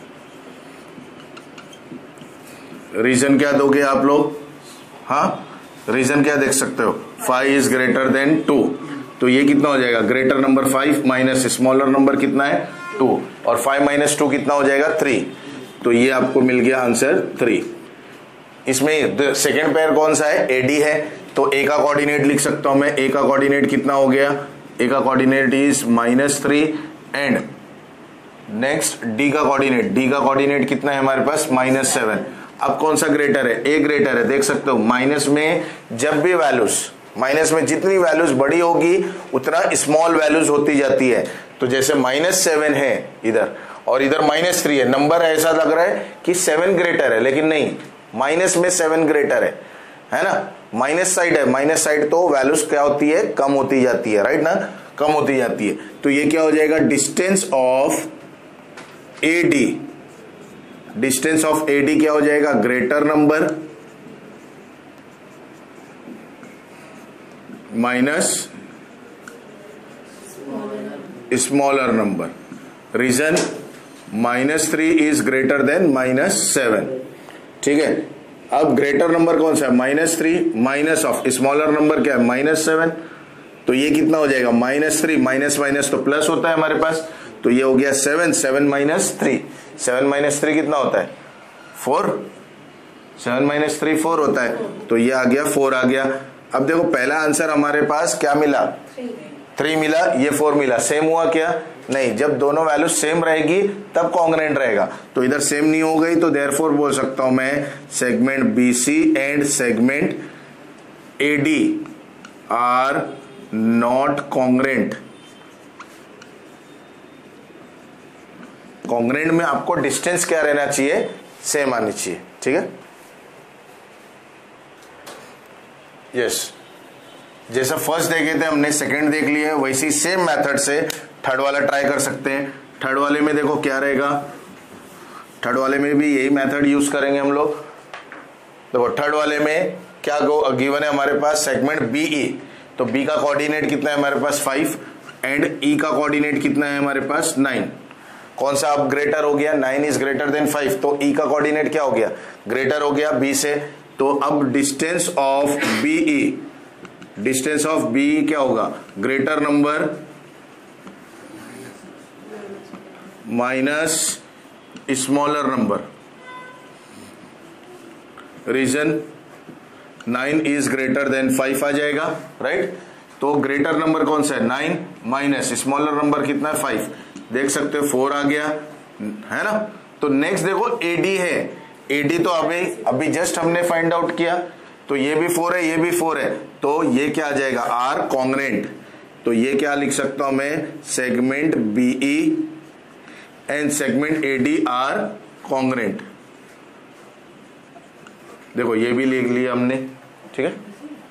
Reason क्या दोगे आप लोग, हाँ रीजन क्या देख सकते हो, five is greater than two, तो ये कितना हो जाएगा greater number five minus smaller number कितना है टू, और फाइव माइनस टू कितना हो जाएगा थ्री, तो ये आपको मिल गया आंसर थ्री। इसमें सेकेंड पेयर कौन सा है, एडी है, तो ए का कोऑर्डिनेट लिख सकता हूं मैं, ए का कोऑर्डिनेट कितना हो गया, ए का coordinate is minus three, and next D का कोऑर्डिनेट, डी का कोऑर्डिनेट कितना है हमारे पास माइनस सेवन। अब कौन सा ग्रेटर है, ए ग्रेटर है, देख सकते हो माइनस में जब भी वैल्यूज, माइनस में जितनी वैल्यूज बड़ी होगी उतना स्मॉल वैल्यूज होती जाती है। तो जैसे माइनस सेवन है इधर और इधर माइनस थ्री है, नंबर ऐसा लग रहा है कि सेवन ग्रेटर है, लेकिन नहीं, माइनस में सेवन ग्रेटर है, है ना। माइनस साइड है, माइनस साइड तो वैल्यूज क्या होती है कम होती जाती है, राइट ना, कम होती जाती है। तो ये क्या हो जाएगा, distance of A D, distance of A D क्या हो जाएगा, greater number minus smaller number. Reason minus three is greater than minus seven, ठीक है। अब ग्रेटर नंबर कौन सा है, minus three, minus of smaller number क्या है माइनस सेवन, तो ये कितना हो जाएगा माइनस थ्री, माइनस माइनस तो प्लस होता है हमारे पास, तो ये हो गया seven, seven minus three, seven minus three कितना होता है four, seven minus three four होता है, तो ये आ गया फोर आ गया। अब देखो पहला आंसर हमारे पास क्या मिला, थ्री मिला, ये फोर मिला, सेम हुआ क्या, नहीं, जब दोनों वैल्यू सेम रहेगी तब कॉन्ग्रेंट रहेगा, तो इधर सेम नहीं हो गई, तो देयरफॉर बोल सकता हूं मैं segment BC and segment AD are not congruent. Congruent में आपको डिस्टेंस क्या रहना चाहिए, सेम आनी चाहिए, ठीक है। Yes yes. जैसा फर्स्ट देखे थे हमने सेकंड देख लिया है, वैसी सेम मेथड से थर्ड वाला ट्राई कर सकते हैं। थर्ड वाले में देखो क्या रहेगा, थर्ड वाले में भी यही मेथड यूज करेंगे हम लोग। देखो थर्ड वाले में क्या गिवन है हमारे पास, सेगमेंट बी ई, तो बी का कोऑर्डिनेट कितना है हमारे पास फाइव एंड ई का कोऑर्डिनेट कितना है हमारे पास नाइन। कौन सा अब ग्रेटर हो गया, nine is greater than five, तो ई का कोऑर्डिनेट क्या हो गया, ग्रेटर हो गया बी से। तो अब distance of B E, distance of B क्या होगा, greater number minus smaller number, reason nine is greater than five आ जाएगा, राइट। तो ग्रेटर नंबर कौन सा है, नाइन, माइनस स्मॉलर नंबर कितना है फाइव, देख सकते हो फोर आ गया, है ना। तो नेक्स्ट देखो एडी है, एडी तो अभी अभी जस्ट हमने फाइंड आउट किया, तो ये भी फोर है ये भी फोर है, तो ये क्या आ जाएगा, आर कॉन्ग्रेंट। तो ये क्या लिख सकता हूं मैं, segment BE and segment AD are congruent. देखो ये भी लिख लिया हमने, ठीक है।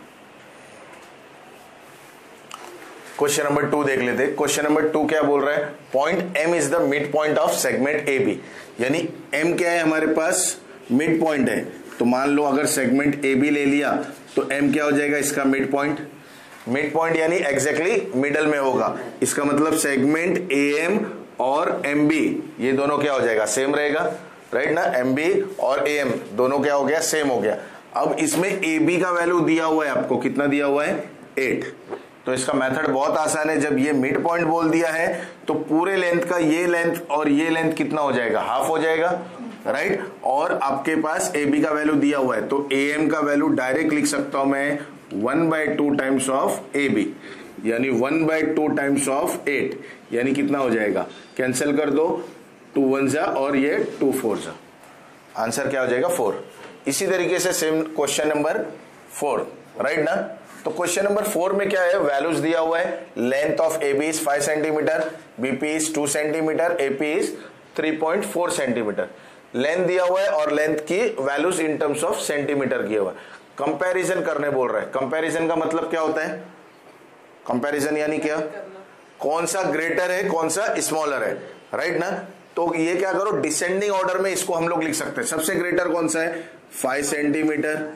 क्वेश्चन नंबर टू देख लेते हैं। क्वेश्चन नंबर टू क्या बोल रहा है, point M is the mid point of segment A B, यानी एम क्या है हमारे पास, मिड पॉइंट है। तो मान लो अगर सेगमेंट ए बी ले लिया तो एम क्या हो जाएगा इसका मिड पॉइंट, मिड पॉइंट यानी एग्जैक्टली मिडल में होगा। इसका मतलब सेगमेंट ए एम और एम बी ये दोनों क्या हो जाएगा, सेम रहेगा, राइट ना। एम बी और ए एम दोनों क्या हो गया, सेम हो गया। अब इसमें ए बी का वैल्यू दिया हुआ है आपको, कितना दिया हुआ है, एट। तो इसका मेथड बहुत आसान है, जब ये मिड पॉइंट बोल दिया है तो पूरे लेंथ का ये लेंथ और ये लेंथ कितना हो जाएगा, हाफ हो जाएगा, राइट। और आपके पास ए बी का वैल्यू दिया हुआ है, तो ए एम का वैल्यू डायरेक्ट लिख सकता हूं मैं one by two times of A B, यानी one by two times of eight, यानी कितना हो जाएगा, कैंसिल कर दो, टू वन जा और ये टू फोर जा, आंसर क्या हो जाएगा, फोर। इसी तरीके से same question number four, right ना। तो क्वेश्चन नंबर फोर में क्या है, वैल्यूज दिया हुआ है, length of A B is five centimetre, BP is two centimetre, AP is three point four centimetre. Length दिया हुआ है और लेंथ की values in terms of centimetre किया हुआ है। कंपैरिजन करने बोल रहा है। कंपैरिजन का मतलब क्या होता है, कंपैरिजन यानी क्या, कौन सा ग्रेटर है कौन सा स्मॉलर है, राइट ना। तो ये क्या करो, डिसेंडिंग ऑर्डर में इसको हम लोग लिख सकते हैं। सबसे ग्रेटर कौन सा है, five centimetre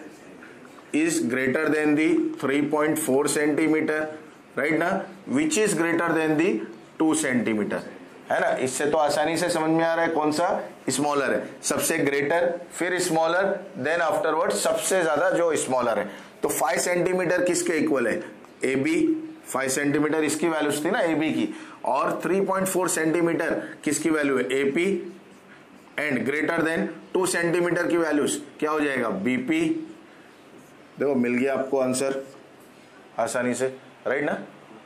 is greater than the three point four centimetre, right ना, which is greater than the two centimetre, है ना। इससे तो आसानी से समझ में आ रहा है कौन सा स्मॉलर है। सबसे ग्रेटर, फिर स्मॉलर, देन आफ्टरवर्ड सबसे ज्यादा जो स्मॉलर है। तो फाइव सेंटीमीटर किसके इक्वल है, ए बी, फाइव सेंटीमीटर इसकी वैल्यूज थी ना ए बी की, और थ्री पॉइंट फोर सेंटीमीटर किसकी वैल्यू है, A P, and greater than two centimetre की वैल्यूज क्या हो जाएगा, बीपी। देखो मिल गया आपको आंसर आसानी से, राइट ना।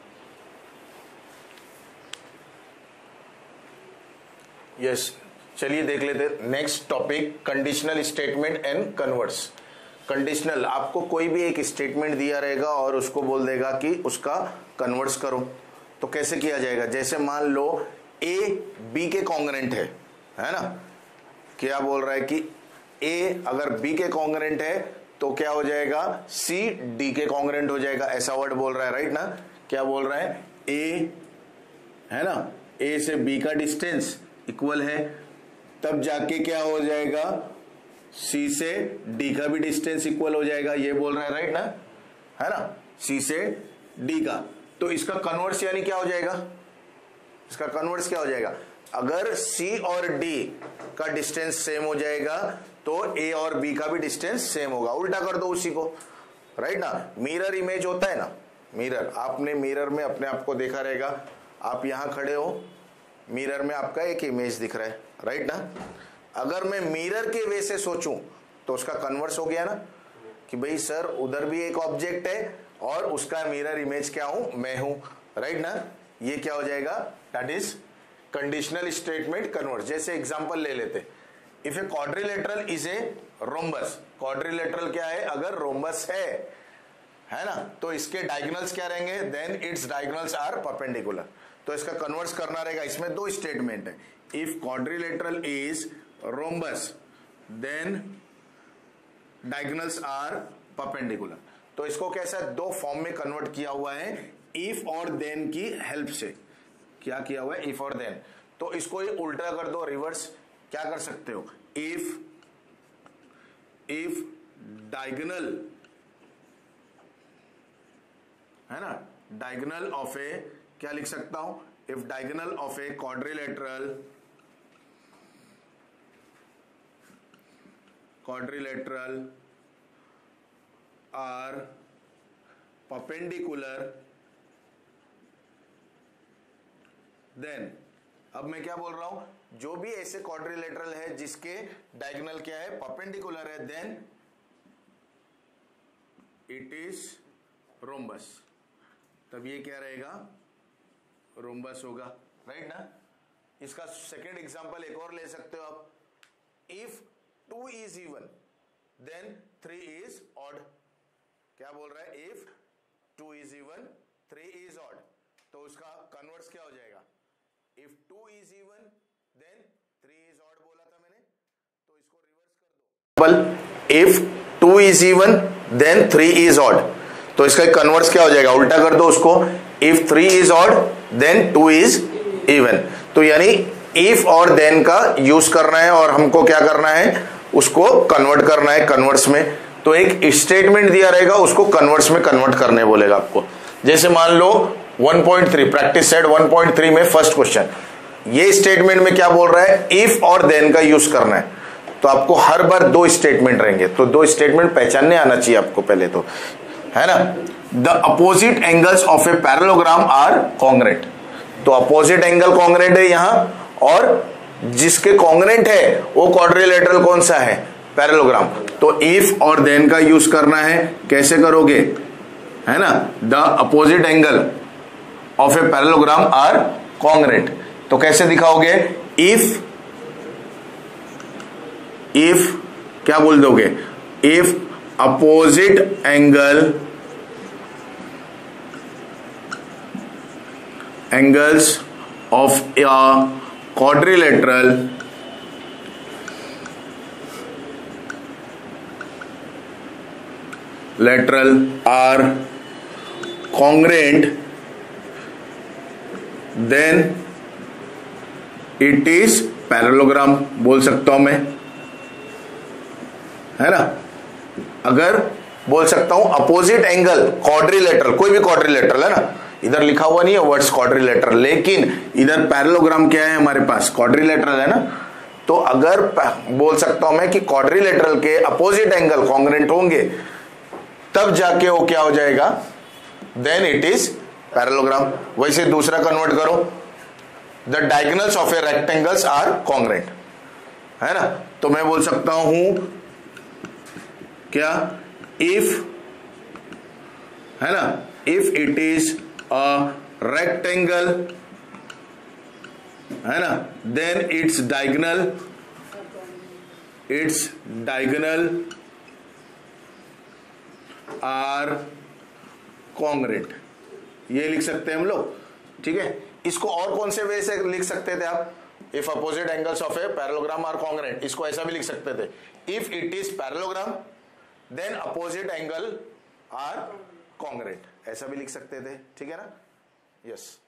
यस, चलिए देख लेते next topic, conditional statement and converts. Conditional, आपको कोई भी एक स्टेटमेंट दिया रहेगा और उसको बोल देगा कि उसका कन्वर्ट्स करो। तो कैसे किया जाएगा, जैसे मान लो ए बी के कॉन्ग्रेंट है, है ना। क्या बोल रहा है कि ए अगर बी के कॉन्ग्रेंट है तो क्या हो जाएगा, सी डी के कॉन्ग्रेंट हो जाएगा, ऐसा वर्ड बोल रहा है, राइट ना। क्या बोल रहा है, ए है ना, ए से बी का डिस्टेंस इक्वल है, तब जाके क्या हो जाएगा, सी से डी का भी डिस्टेंस इक्वल हो जाएगा, ये बोल रहा है, राइट ना, है ना, सी से डी का। तो इसका कन्वर्स यानी क्या हो जाएगा, इसका कन्वर्स क्या हो जाएगा, अगर सी और डी का डिस्टेंस सेम हो जाएगा तो ए और बी का भी डिस्टेंस सेम होगा। उल्टा कर दो उसी को, राइट ना। मिरर इमेज होता है ना, मिरर, आपने मिरर में अपने आप को देखा रहेगा, आप यहां खड़े हो, मिरर में आपका एक इमेज दिख रहा है, राइट ना। अगर मैं मिरर के वे से सोचूं तो उसका कन्वर्स हो गया ना, कि भाई सर उधर भी एक ऑब्जेक्ट है और उसका मिरर इमेज क्या हूं, मैं हूं, राइट ना। ये क्या हो जाएगा, that is conditional statement converse. जैसे एग्जांपल ले लेते, if a quadrilateral is a rhombus, quadrilateral क्या है, अगर रोम्बस है है ना, तो इसके डायगोनल्स क्या रहेंगे, then it's diagonals are perpendicular. तो इसका कन्वर्स करना रहेगा, इसमें दो स्टेटमेंट है, if quadrilateral is rhombus then diagonals are perpendicular. तो इसको कैसा दो फॉर्म में कन्वर्ट किया हुआ है, इफ और देन की हेल्प से। क्या किया हुआ है, इफ और देन। तो इसको ही उल्टा कर दो, रिवर्स। क्या कर सकते हो, इफ इफ डायगोनल, है ना, डायगोनल ऑफ ए, क्या लिख सकता हूं, if diagonal of a quadrilateral, quadrilateral are perpendicular, then, अब मैं क्या बोल रहा हूं, जो भी ऐसे क्वाड्रिलेटरल है जिसके डायगोनल क्या है, परपेंडिकुलर है, देन इट इज रोम्बस, तब ये क्या रहेगा, रोम्बस होगा, राइट ना। इसका सेकेंड एग्जांपल एक और ले सकते हो आप, if two is even then three is odd, क्या बोल रहा है, if two is even three is odd, तो उसका कन्वर्स क्या हो जाएगा, if two is even then three is odd बोला था मैंने, तो इसको रिवर्स कर दो, if two is even then three is odd, तो इसका कन्वर्स क्या हो जाएगा, उल्टा कर दो उसको, if three is odd then two is even, तो यानी इफ और देन का यूज करना है और हमको क्या करना है, उसको कन्वर्ट करना है कन्वर्स में, तो एक स्टेटमेंट दिया रहेगा उसको कन्वर्स में कन्वर्ट करने बोलेगा आपको। जैसे मान लो one point three practice set one point three में फर्स्ट क्वेश्चन, ये स्टेटमेंट में क्या बोल रहा है, इफ और देन का यूज करना है, तो आपको हर बार दो स्टेटमेंट रहेंगे, तो दो स्टेटमेंट पहचानने आना चाहिए आपको पहले तो, है ना। The opposite angles of a parallelogram are congruent, तो अपोजिट एंगल कॉन्ग्रेंट है यहां, और जिसके कॉन्ग्रेंट है वो क्वाड्रिलेटरल कौन सा है, पैरेललोग्राम, तो इफ और देन का यूज करना है, कैसे करोगे, है ना, the opposite angle of a parallelogram are congruent, तो कैसे दिखाओगे, इफ, इफ क्या बोल दोगे, if opposite angle, angles of a quadrilateral lateral are congruent, then it is parallelogram बोल सकता हूं मैं, है ना। अगर बोल सकता हूं अपोजिट एंगल क्वाड्रिलेटरल, कोई भी क्वाड्रिलेटरल है ना, इधर लिखा हुआ नहीं है वर्ड्स क्वाड्रिलेटरल, लेकिन इधर पैरेललोग्राम क्या है हमारे पास, क्वाड्रिलेटरल है ना, तो अगर बोल सकता हूं मैं कि क्वाड्रिलेटरल के अपोजिट एंगल कॉन्ग्रेंट होंगे, तब जाके वो क्या हो जाएगा, देन इट इज पैरेललोग्राम। वैसे दूसरा कन्वर्ट करो, the diagonals of a rectangles are congruent, है ना, तो मैं बोल सकता हूं क्या, इफ, है ना, if it is a rectangle, है ना, then its diagonal, its diagonal are congruent, ये लिख सकते हैं हम लोग, ठीक है। इसको और कौन से वे से लिख सकते थे आप, if opposite angles of a parallelogram are congruent, इसको ऐसा भी लिख सकते थे, if it is parallelogram then opposite angle are congruent, ऐसा भी लिख सकते थे, ठीक है ना, यस।